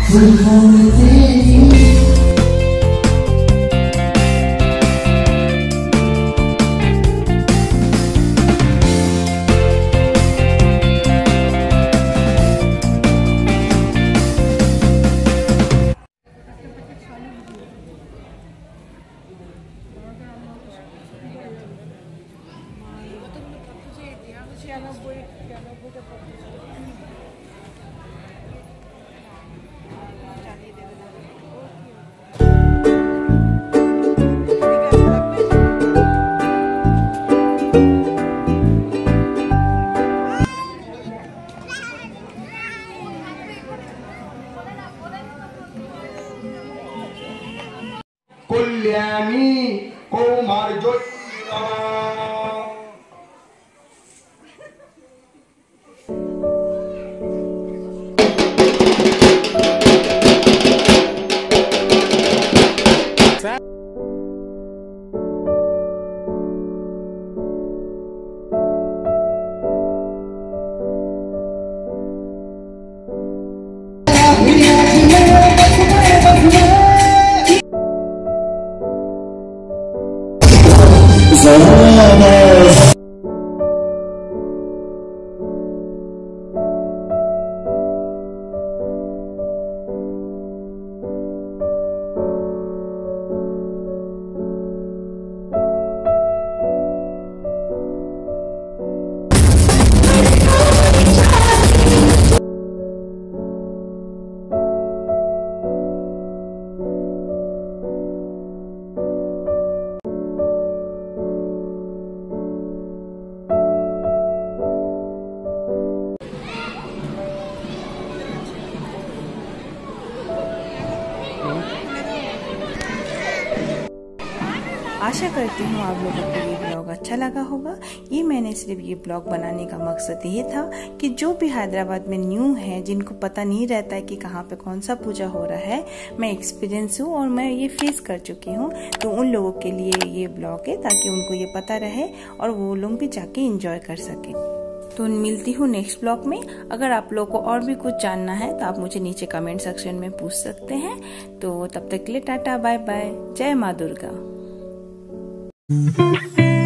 Kulyani Kumar Joy आशा करती हूँ आप लोगों को ये ब्लॉग अच्छा लगा होगा। ये मैंने सिर्फ ये ब्लॉग बनाने का मकसद ये था कि जो भी हैदराबाद में न्यू है, जिनको पता नहीं रहता है कि कहाँ पे कौन सा पूजा हो रहा है, मैं एक्सपीरियंस हूँ और मैं ये फेस कर चुकी हूँ, तो उन लोगों के लिए ये ब्लॉग है ताकि उनको ये पता रहे और वो लोग भी जाके एंजॉय कर सके। तो मिलती हूँ नेक्स्ट ब्लॉग में। अगर आप लोग को और भी कुछ जानना है तो आप मुझे नीचे कमेंट सेक्शन में पूछ सकते हैं। तो तब तक के लिए टाटा बाय बाय, जय माँ दुर्गा।